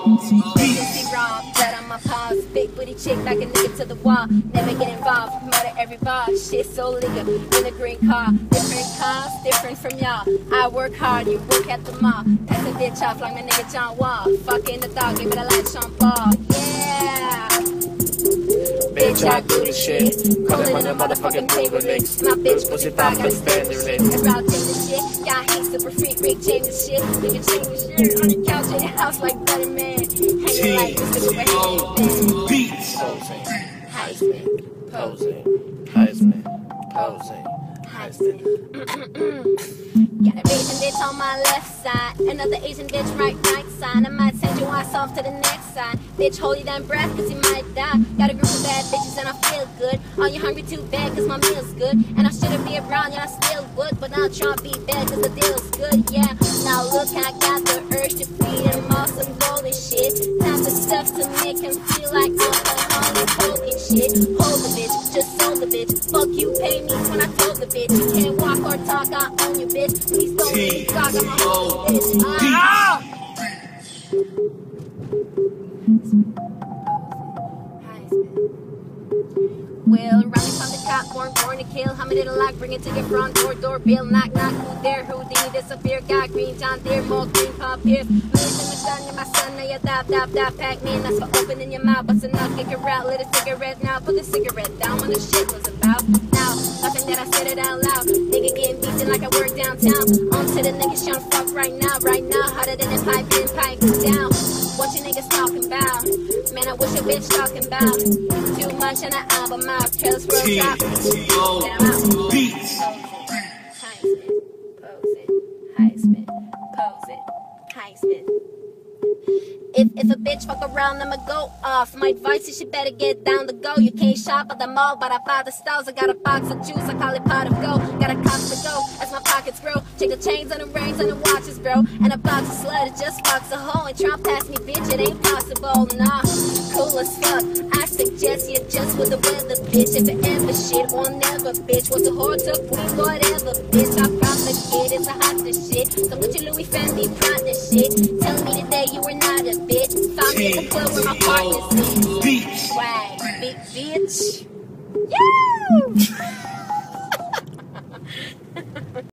Blood on my palms, big booty chick like a nigga to the wall. Never get involved, murder every bar. Shit so legal in a green car. Different cars, different from y'all. I work hard, you work at the mall. Pass a bitch off like my nigga John Wall. Fucking the dog, give it a light Sean Paul. Yeah. Bitch, I do the shit. Call it on the motherfucking table mix. My bitch pussy fire, gotta stand the shit. That's how I change the shit. Y'all hate super freak, big change the shit. We can change the shit on the couch in the house like Better Man. Hanging like Mr. Superhead. Beats. Posing, Heisman, posing, Heisman, posing, Heisman. Got an Asian bitch on my left side, another Asian bitch right side. I might send your ass off to the next side. Bitch, hold your damn breath, cause you might die. Got a group of bad bitches and I feel good. Are you hungry too bad, cause my meal's good? And I shouldn't be around, yeah, I still would. But I'll try to be bad, cause the deal's good, yeah. Now look, I got the urge to feed him all some golden shit. Time for stuff to make him feel like alcoholic, holy shit. Hold the bitch, just hold the bitch. Fuck you, pay me when I told the bitch. You can't walk or talk, I own you, bitch. Please don't leave, dog, I'm a holy bitch. Ah! Well, running from the cop, born to kill. How many little lock, bring it to your front door, doorbell, knock, knock, who there, Houdini, disappear, got green, John Deere, more green, pop here. You're my son, now you dab, pack me, and that's for opening your mouth, bustin' up, kick it out, lit a cigarette now, put the cigarette down when the shit was about. Now, nothing that I said it out loud, nigga getting beaten like I work downtown. On to the niggas tryna fuck right now, harder than a pipe down. What you niggas talking about? Man, I wish a bitch talking about. Too much in an album out. Kills for a drop. Get 'em out. Beats. Heisman, pose it. Heisman. If a bitch fuck around, I'ma go off. My advice is you better get down to go. You can't shop at the mall, but I buy the stalls. I got a box of juice, I call it pot of gold. Got a cost to go as my pockets grow. Check the chains and the rings and the watches, bro. And a box of slut, it just box a hole. And try past me, bitch, it ain't possible, nah. Cool as fuck, I suggest you adjust with the weather, bitch. If it ever shit or never, bitch. Was a whore to queen, whatever, bitch. I brought the kid, it's a hot shit. So with your Louis Fendi, Prada shit. Telling me today you were not a bitch. Found me at the club where my partner's in. Beats. Swag, big bitch. Yeah!